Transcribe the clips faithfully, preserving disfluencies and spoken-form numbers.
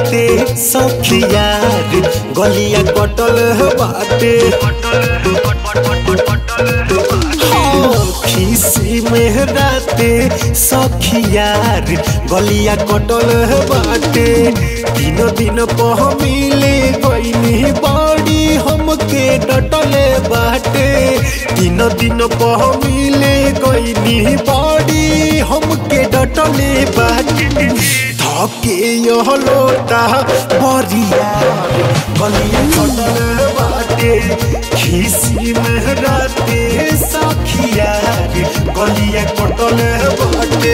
राते सखियार गलिया कटल बाटे खीसी में राते सखियार गलिया कटल बाटे तीनों दिन पह मिले गईनी बड़ी हमके डटले बाटे तीनों दिन पह मिले गईनी बड़ी हमके डटले बाटे धके यह लोटा बरिया गलिया कटल बाटे खीसी में राते सखियार गलिया कटल बाटे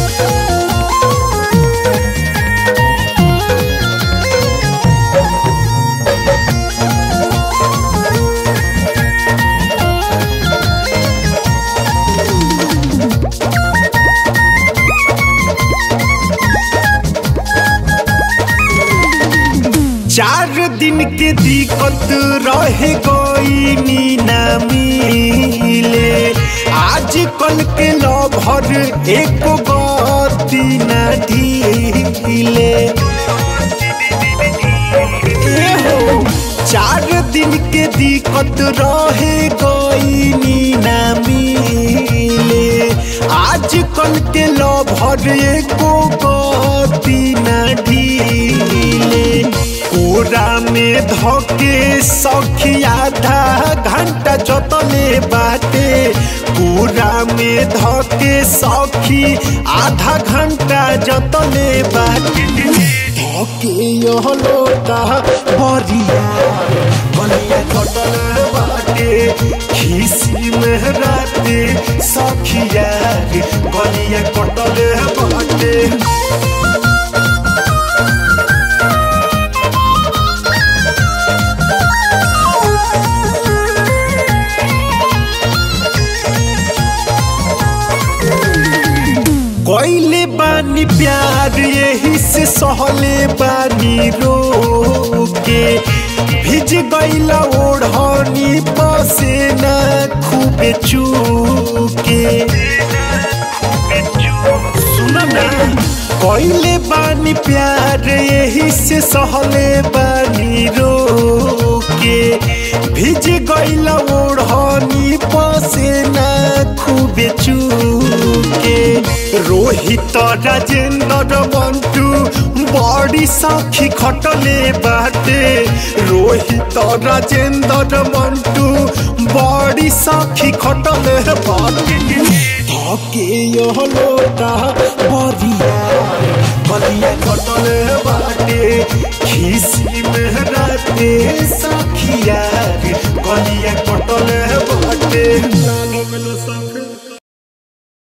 चार दिन के दिक्कत रहे कोई नीना मिले आज कल के लभर एक गति न ढीले चार दिन के दिक्कत रहे कोई नीना मिले आज कल के लभर एक गति न ढीले पूरा में धके सखी आधा घंटा जतले बाटे पूरा में धके सखी आधा घंटा जतले बाटे धके यह लोटा बरिया गलिया कटल बाटे खीसी में राते सखियार गलिया कटल बाटे कोइले बानी प्यार यही से सहले बानी रोके भिज गईला ओढ़नी पसेना खूबे चूके सुना ना कोइले बानी प्यार यही से सहले बानी रोके भिज गईला ओढ़नी पसेना खूबे चूके रोहित राजेंद्र बंटू बड़ी सखी खटले बाटे रोहित राजेंद्र बंटू बड़ी सखी खटले बाटे धके यह लोटा बरिया गलिया खटले बाटे खीस